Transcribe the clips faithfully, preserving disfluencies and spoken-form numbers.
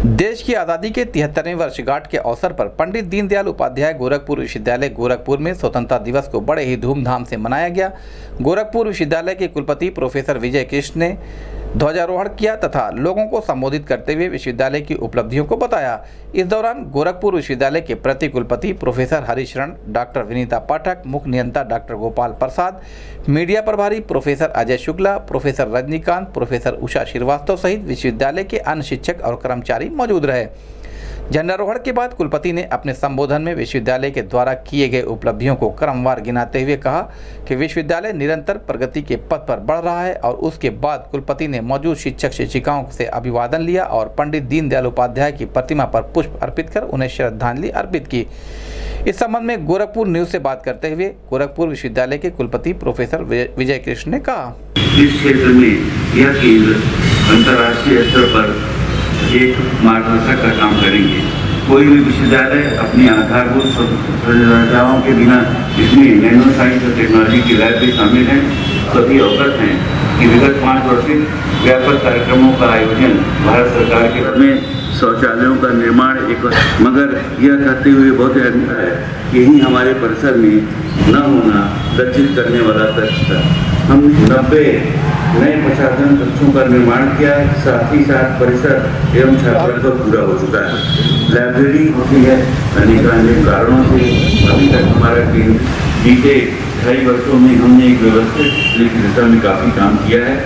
देश की आज़ादी के तिहत्तरवीं वर्षगांठ के अवसर पर पंडित दीनदयाल उपाध्याय गोरखपुर विश्वविद्यालय गोरखपुर में स्वतंत्रता दिवस को बड़े ही धूमधाम से मनाया गया। गोरखपुर विश्वविद्यालय के कुलपति प्रोफेसर विजय कृष्ण ने ध्वजारोहण किया तथा लोगों को संबोधित करते हुए विश्वविद्यालय की उपलब्धियों को बताया। इस दौरान गोरखपुर विश्वविद्यालय के प्रति कुलपति प्रोफेसर हरिशरण, डॉक्टर विनीता पाठक, मुख्य नियंता डॉक्टर गोपाल प्रसाद, मीडिया प्रभारी professor Ajay Shukla, professor Rajnikant, professor Usha Srivastava सहित विश्वविद्यालय के अन्य शिक्षक और कर्मचारी मौजूद रहे। झंडारोहण के बाद कुलपति ने अपने संबोधन में विश्वविद्यालय के द्वारा किए गए उपलब्धियों को क्रमवार गिनाते हुए कहा कि विश्वविद्यालय निरंतर प्रगति के पथ पर बढ़ रहा है। और उसके बाद कुलपति ने मौजूद शिक्षक शिक्षिकाओं से अभिवादन लिया और पंडित दीनदयाल उपाध्याय की प्रतिमा पर पुष्प अर्पित कर उन्हें श्रद्धांजलि अर्पित की। इस संबंध में गोरखपुर न्यूज से बात करते हुए गोरखपुर विश्वविद्यालय के कुलपति प्रोफेसर विजय कृष्ण ने कहा, इस क्षेत्र में यह केंद्र अंतर्राष्ट्रीय स्तर पर एक मार्गदर्शक का काम करेंगे। कोई भी विश्वविद्यालय अपनी आधारभूत सुविधाओं के बिना इसमें नैनो साइंस और टेक्नोलॉजी की लैब भी शामिल है। सभी अवगत हैं कि विगत पाँच वर्ष से व्यापक कार्यक्रमों का आयोजन भारत सरकार के में शौचालयों का निर्माण एक, मगर यह कहते हुए बहुत अच्छा है कि यही हमारे परिसर में न होना लक्षित करने वाला तथ्य था। हमने नब्बे नए प्रशासन कक्षों का निर्माण किया, साथ ही साथ परिसर एवं छात्रावास पूरा हो चुका है। लाइब्रेरी होती है, अनेक अनेक कारणों से अभी तक हमारा केंद्र बीते ढाई वर्षों में हमने एक व्यवस्थित दिशा में काफ़ी काम किया है।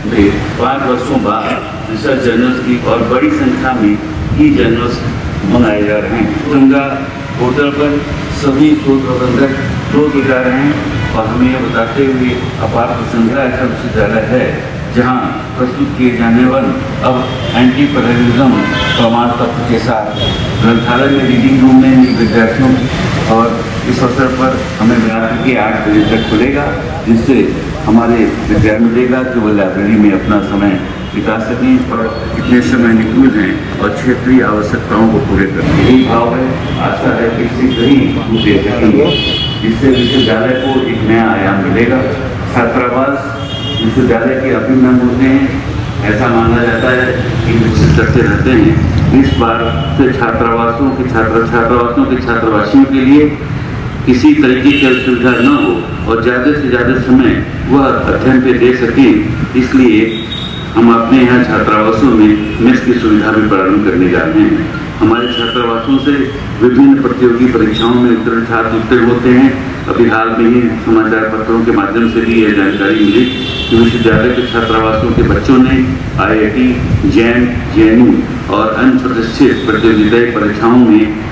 पाँच वर्षों बाद रिसर्च जर्नल्स की और बड़ी संख्या में ई जर्नल्स मनाए जा रहे हैं। गंगा पोर्टल पर सभी शोध प्रबंधक शोध जा रहे हैं और हमें यह बताते हुए अपार प्रसन्नता ऐसा विश्वविद्यालय है जहां प्रस्तुत किए जाने वाले अब एंटी टेररिज्म प्रमाण पत्र के साथ ग्रंथालय में रीडिंग रूम में विद्यार्थियों और इस अवसर पर हमें रात्रि के आठ बजे तक खुलेगा, जिससे हमारे विद्यार्थी मिलेगा कि वो लाइब्रेरी में अपना समय बिता सकें और कितने समय निपुण हैं और क्षेत्रीय आवश्यकताओं को पूरे करें। यही भाव है, आशा है कि शीघ्र ही हम दे सकेंगे, जिससे विश्वविद्यालय को एक नया आयाम मिलेगा। छात्रावास विश्वविद्यालय के अभिन्न अंग होते हैं, ऐसा माना जाता है कि विकसित करते रहते हैं। इस बार से छात्रावासों के छात्र छात्रावासों के छात्रावासियों के लिए किसी तरीके की असुविधा न हो और ज़्यादा से ज़्यादा समय वह अध्ययन पे दे सकें, इसलिए हम अपने यहाँ छात्रावासों में मेस की सुविधा भी प्रारंभ करने जा रहे हैं। हमारे छात्रावासों से विभिन्न प्रतियोगी परीक्षाओं में उत्तीर्ण छात्र उत्तीर्ण होते हैं। अभी हाल में ही समाचार पत्रों के माध्यम से भी यह जानकारी मिली कि विश्वविद्यालय के छात्रावासों के बच्चों ने I I T, Jain, J N U और अन्य प्रतिष्ठित प्रतियोगिताई परीक्षाओं में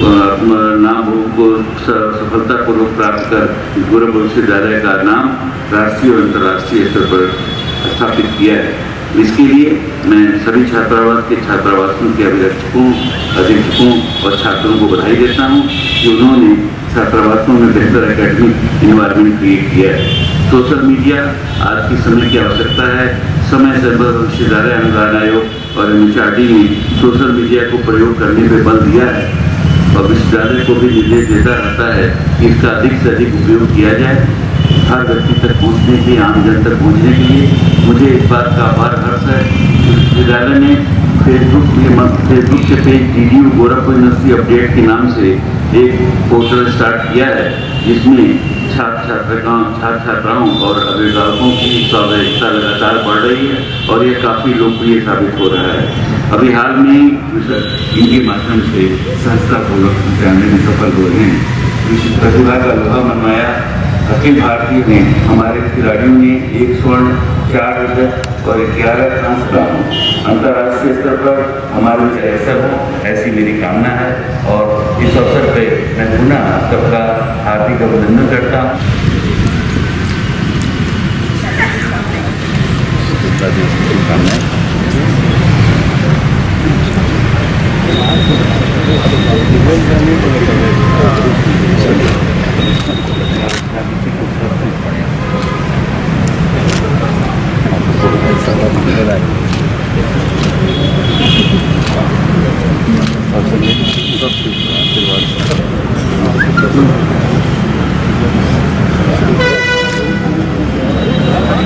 नाम को सफलतापूर्वक प्राप्त कर गोरखपुर विश्वविद्यालय का नाम राष्ट्रीय और अंतर्राष्ट्रीय स्तर पर स्थापित किया है। इसके लिए मैं सभी छात्रावास के छात्रावासों के अभिरक्षकों, अधीक्षकों और छात्रों को बधाई देता हूँ कि उन्होंने छात्रावासों में बेहतर एकेडमिक इन्वायरमेंट क्रिएट किया है। सोशल मीडिया आज के समय की आवश्यकता है। समय से विश्वविद्यालय अनुदान आयोग और एम एच आर डी ने सोशल मीडिया को प्रयोग करने पर बल दिया है और विश्वविद्यालय को भी निर्देश देता रहता है कि इसका अधिक से अधिक उपयोग किया जाए, हर व्यक्ति तक पहुँचने के लिए, आम जन तक पहुँचने के लिए। मुझे इस बात का आभार हर्ष है कि विश्वविद्यालय ने फेसबुक के फेसबुक के page D D U Gorakhpur university update के नाम से एक पोर्टल स्टार्ट किया है, जिसमें छात्र छात्राओं छात्र छात्राओं और अभिभावकों की सहभागिता लगातार बढ़ रही है और ये काफ़ी लोकप्रिय साबित हो रहा है। अभी हाल में इनके माध्यम से सहजतापूर्वक जाने में सफल हो रहे हैं। प्रतिभा का लोहा मनवाया अखिल भारतीय में हमारे खिलाड़ियों ने एक स्वर्ण, चार रजत और ग्यारह कांस्य, अंतर्राष्ट्रीय स्तर पर हमारे ऐसा हो, ऐसी मेरी कामना है। और इस अवसर पर मैं पुनः सबका हार्दिक अभिनंदन करता हूँ।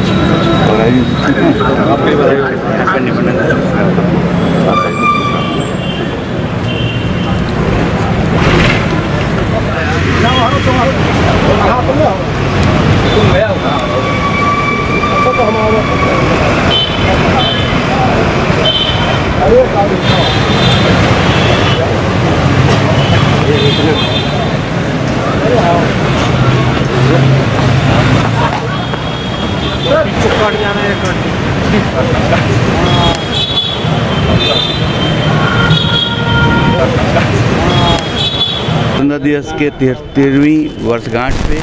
आपके स्वतंत्रता दिवस के तेरहवीं वर्षगांठ पे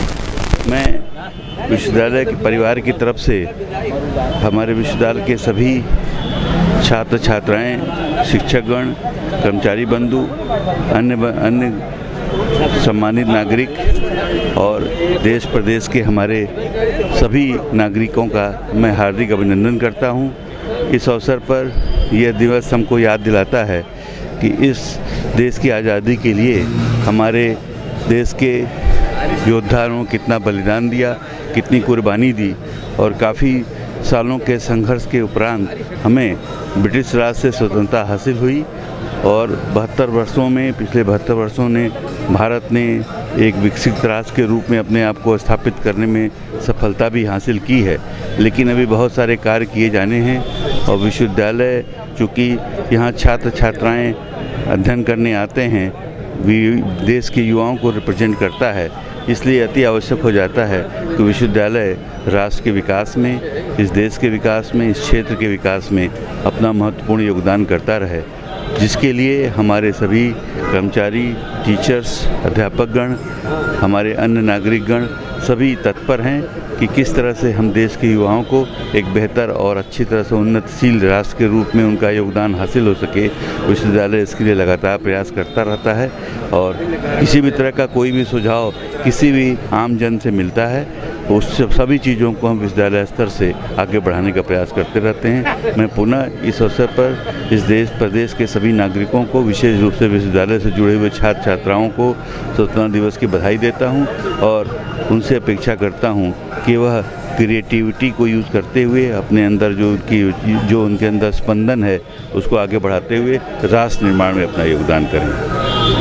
मैं विश्वविद्यालय के परिवार की तरफ से हमारे विश्वविद्यालय के सभी छात्र छात्राएं, शिक्षकगण, कर्मचारी बंधु, अन्य अन्य सम्मानित नागरिक और देश प्रदेश के हमारे सभी नागरिकों का मैं हार्दिक अभिनंदन करता हूं। इस अवसर पर यह दिवस हमको याद दिलाता है कि इस देश की आज़ादी के लिए हमारे देश के योद्धाओं ने कितना बलिदान दिया, कितनी कुर्बानी दी और काफ़ी सालों के संघर्ष के उपरांत हमें ब्रिटिश राज से स्वतंत्रता हासिल हुई और बहत्तर वर्षों में पिछले बहत्तर वर्षों ने भारत ने एक विकसित राष्ट्र के रूप में अपने आप को स्थापित करने में सफलता भी हासिल की है। लेकिन अभी बहुत सारे कार्य किए जाने हैं और विश्वविद्यालय चूँकि यहाँ छात्र छात्राएँ अध्ययन करने आते हैं, देश के युवाओं को रिप्रेजेंट करता है, इसलिए अति आवश्यक हो जाता है कि विश्वविद्यालय राष्ट्र के विकास में, इस देश के विकास में, इस क्षेत्र के विकास में अपना महत्वपूर्ण योगदान करता रहे, जिसके लिए हमारे सभी कर्मचारी, टीचर्स, अध्यापकगण, हमारे अन्य नागरिकगण सभी तत्पर हैं कि किस तरह से हम देश के युवाओं को एक बेहतर और अच्छी तरह से उन्नतशील राष्ट्र के रूप में उनका योगदान हासिल हो सके। विश्वविद्यालय इसके लिए लगातार प्रयास करता रहता है और किसी भी तरह का कोई भी सुझाव किसी भी आम जन से मिलता है तो उस सभी चीज़ों को हम विश्वविद्यालय स्तर से आगे बढ़ाने का प्रयास करते रहते हैं। मैं पुनः इस अवसर पर इस देश प्रदेश के सभी नागरिकों को, विशेष रूप से विश्वविद्यालय से जुड़े हुए छात्र छात्राओं को स्वतंत्रता दिवस की बधाई देता हूं और उनसे अपेक्षा करता हूं कि वह क्रिएटिविटी को यूज़ करते हुए अपने अंदर जो उनकी जो उनके अंदर स्पंदन है उसको आगे बढ़ाते हुए राष्ट्र निर्माण में अपना योगदान करें।